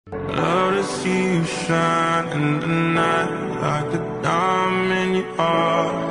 Love to see you shine in the night like a diamond you are.